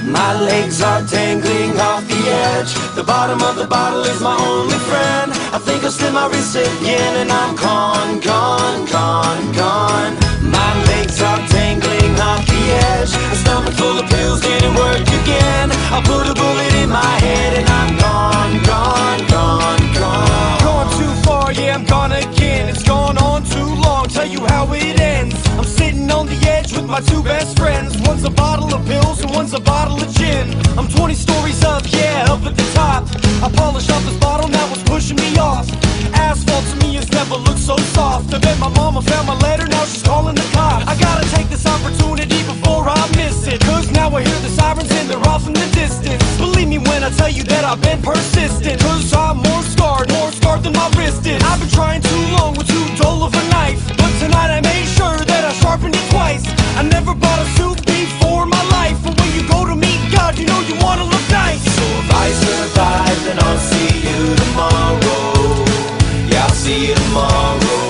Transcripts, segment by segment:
My legs are dangling off the edge. The bottom of the bottle is my only friend. I think I'll slip my wrist again and I'm gone, gone, gone, gone. My legs are dangling off the edge. A stomach full of pills didn't work again. I put a bullet in my head and I'm gone, gone, gone, gone. Gone too far, yeah, I'm gone again. It's gone on too long, tell you how it ends. I'm sitting on the edge with my two best friends. One's a bottle of pills and one's a bottle of gin. I'm 20 stories up, yeah, up at the top. I polished off this bottle, now it's pushing me off. Asphalt to me has never looked so soft. I bet my mama found my letter, now she's calling the cops. I gotta take this opportunity before I miss it, cause now I hear the sirens and they're off in the distance. Believe me when I tell you that I've been persistent, cause I'm more scarred than my wrist is. I've been trying too long with too dull of a knife, but tonight I made sure that I sharpened it twice. I never bought a suit before in my life, but when you go to meet God, you know you wanna look nice. So if I survive, then I'll see you tomorrow. Yeah, I'll see you tomorrow.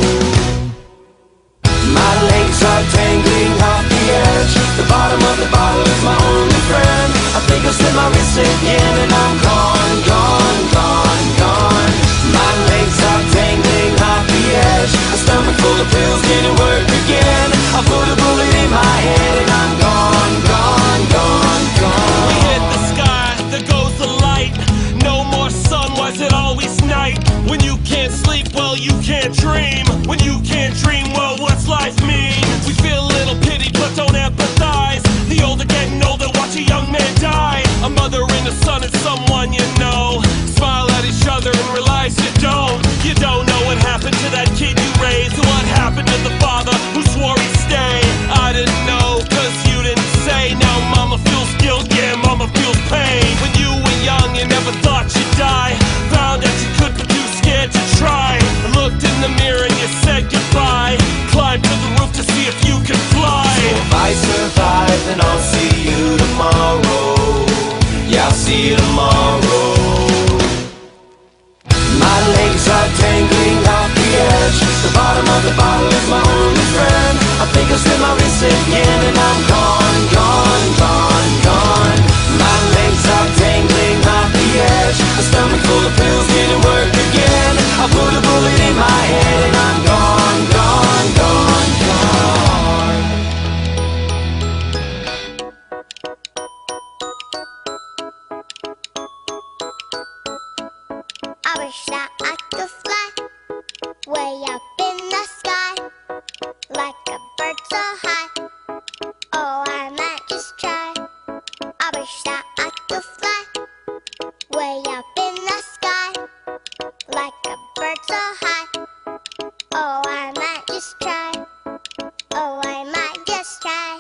My legs are dangling off the edge. The bottom of the bottle is my only friend. I think I'll slip my wrist again and I'm gone, gone, gone, gone. My legs are dangling off the edge. A stomach full of pills didn't work again. I put a bullet in my head and I'm gone, gone, gone, gone. We hit the sky, there goes the light. No more sun, why's it always night? When you can't sleep, well you can't dream. When you can't dream, well what's life mean? We feel a little pity but don't empathize. The older getting older, watch a young man die. A mother and a son and someone you know. Smile at each other and realize you don't. You don't know what happened to that kid you raised. What happened to the father who swore he'd stay. I didn't know, cause you didn't say. Now mama feels guilt, yeah, mama feels pain. When you were young, you never thought you'd die. Found out you could, but too scared to try. Looked in the mirror and you said goodbye. Climbed to the roof to see if you could fly. So if I survive, then I'll see you tomorrow. Yeah, I'll see you tomorrow. My legs are dangling off the edge. The bottom of the bottle is my only friend. I think I'll slip my wrist again and I'm gone, gone, gone, gone. My legs are dangling off the edge. A stomach full of pills didn't work again. I put a bullet in my head and I'm gone, gone, gone, gone. I wish that I could fly way up in the sky, like a bird so high. Oh, I might just try. I wish that I could fly way up in the sky, like a bird so high. Oh, I might just try. Oh, I might just try.